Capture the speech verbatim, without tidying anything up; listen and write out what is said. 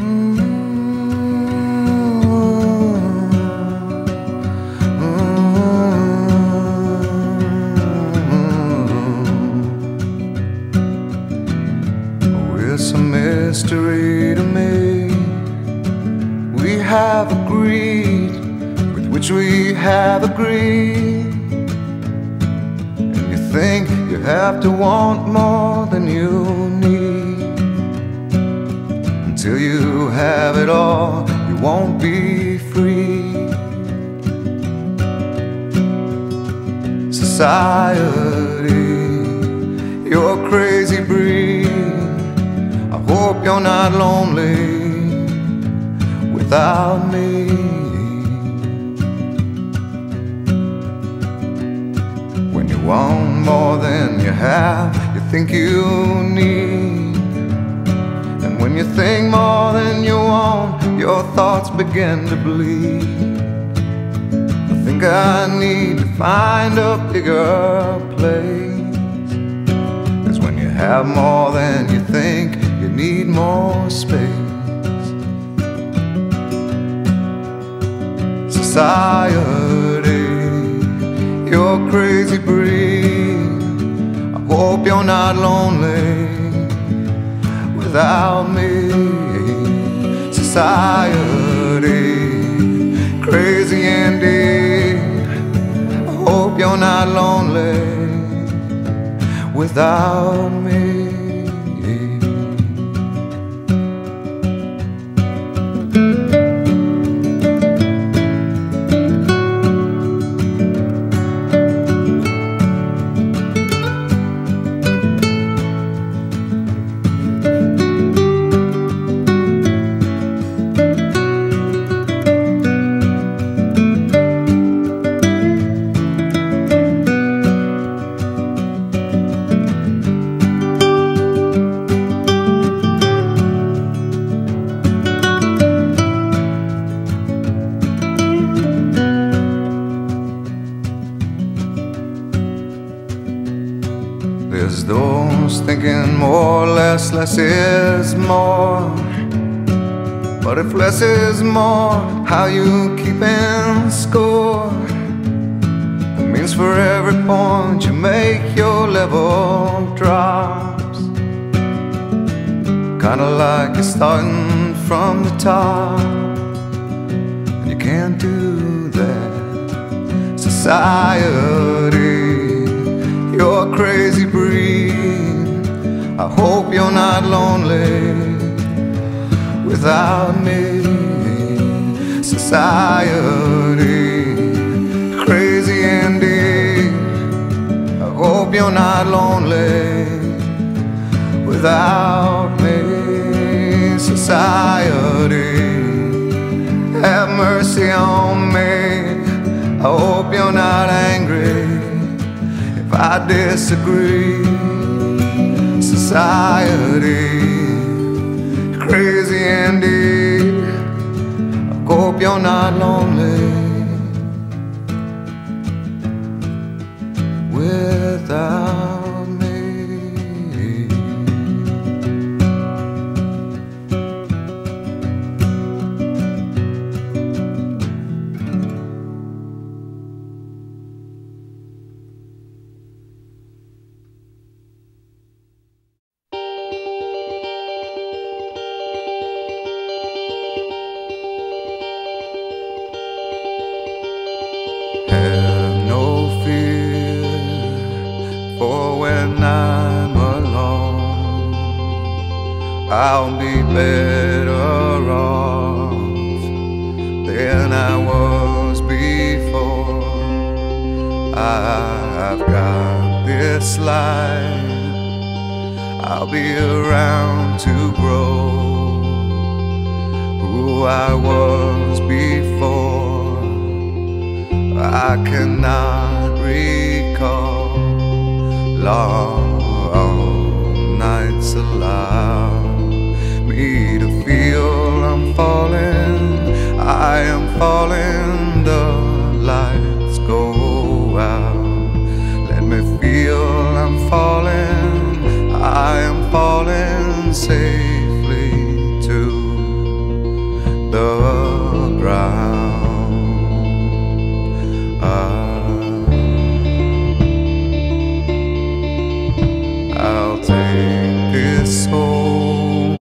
It's a mystery to me. We have agreed with which we have agreed, and you think you have to want more than you need. Until you have it all, you won't be free. Society, you're a crazy breed. I hope you're not lonely without me. When you want more than you have, you think you need. And when you think more than you want, your thoughts begin to bleed. I think I need to find a bigger place, 'cause when you have more than you think, you need more space. Society, you're a crazy breed. I hope you're not lonely without me. Society, crazy indeed. I hope you're not lonely without me. There's those thinking more or less, less is more. But if less is more, how you keeping score? It means for every point you make, your level drops. Kinda like you're starting from the top, and you can't do that. Society, you're a crazy breed. I hope you're not lonely without me. Society, crazy indeed. I hope you're not lonely without me. Society, have mercy on me. I hope you're not angry if I disagree. Society, crazy indeed. I hope you're not lonely without me. Have no fear for when I'm alone. I'll be better off than I was before. I've got this life, I'll be around to grow who I was before. I cannot recall long nights allow me to feel I'm falling. I am falling, the lights go out. Let me feel I'm falling. I am falling safely too. the ground. I'll, I'll take